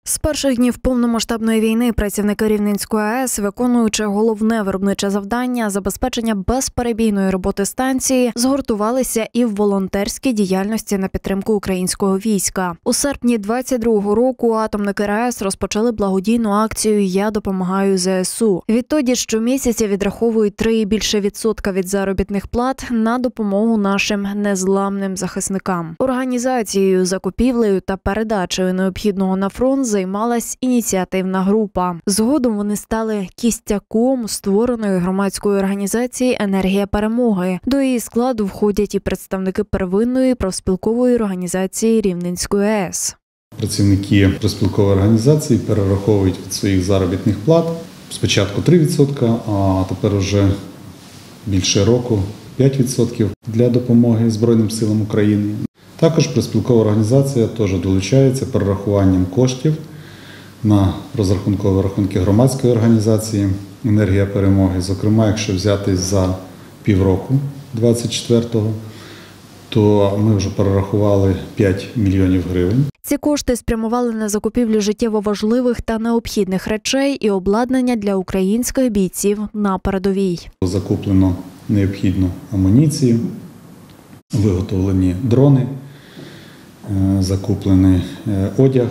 З перших днів повномасштабної війни працівники Рівненської АЕС, виконуючи головне виробниче завдання – забезпечення безперебійної роботи станції, згуртувалися і в волонтерській діяльності на підтримку українського війська. У серпні 22-го року атомники АЕС розпочали благодійну акцію «Я допомагаю ЗСУ». Відтоді щомісяця відраховують 3 і більше відсотка від заробітних плат на допомогу нашим незламним захисникам. Організацією, закупівлею та передачею необхідного на фронт займалась ініціативна група. Згодом вони стали кістяком створеної громадської організації «Енергія перемоги». До її складу входять і представники первинної профспілкової організації Рівненської АЕС. Працівники профспілкової організації перераховують від своїх заробітних плат спочатку 3%, а тепер вже більше року 5% для допомоги Збройним силам України. Також профспілкова організація теж долучається перерахуванням коштів на розрахункові рахунки громадської організації «Енергія перемоги». Зокрема, якщо взяти за півроку 24-го, то ми вже перерахували 5 мільйонів гривень. Ці кошти спрямували на закупівлю життєво важливих та необхідних речей і обладнання для українських бійців на передовій. Закуплено необхідну амуніцію, виготовлені дрони, закуплений одяг,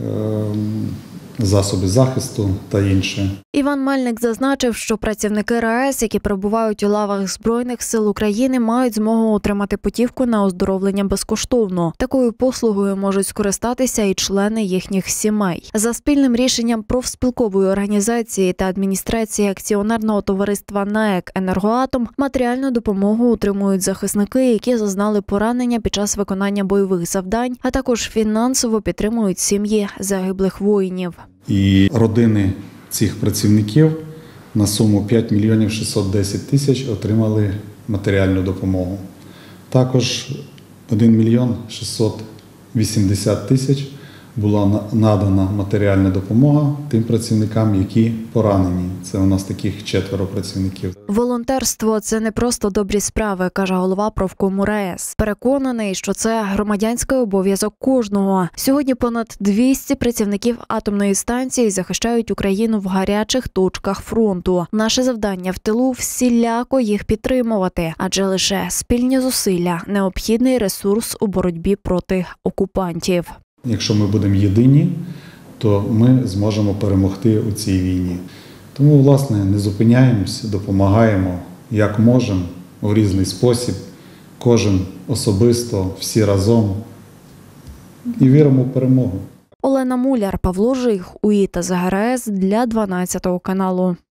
засоби захисту та інше. Іван Мельник зазначив, що працівники РАЕС, які перебувають у лавах Збройних сил України, мають змогу отримати путівку на оздоровлення безкоштовно. Такою послугою можуть скористатися і члени їхніх сімей. За спільним рішенням профспілкової організації та адміністрації акціонерного товариства НАЕК «Енергоатом» матеріальну допомогу отримують захисники, які зазнали поранення під час виконання бойових завдань, а також фінансово підтримують сім'ї загиблих воїнів. І родини цих працівників на суму 5 мільйонів 610 тисяч отримали матеріальну допомогу. Також 1 мільйон 680 тисяч була надана матеріальна допомога тим працівникам, які поранені. Це у нас таких 4 працівників. Волонтерство – це не просто добрі справи, каже голова профкому РАЕС. Переконаний, що це громадянський обов'язок кожного. Сьогодні понад 200 працівників атомної станції захищають Україну в гарячих точках фронту. Наше завдання в тилу – всіляко їх підтримувати, адже лише спільні зусилля – необхідний ресурс у боротьбі проти окупантів. Якщо ми будемо єдині, то ми зможемо перемогти у цій війні. Тому, власне, не зупиняємось, допомагаємо, як можемо, у різний спосіб, кожен особисто, всі разом і віримо в перемогу. Олена Муляр, Павло Жих, УІТА ЗГРС для 12 каналу.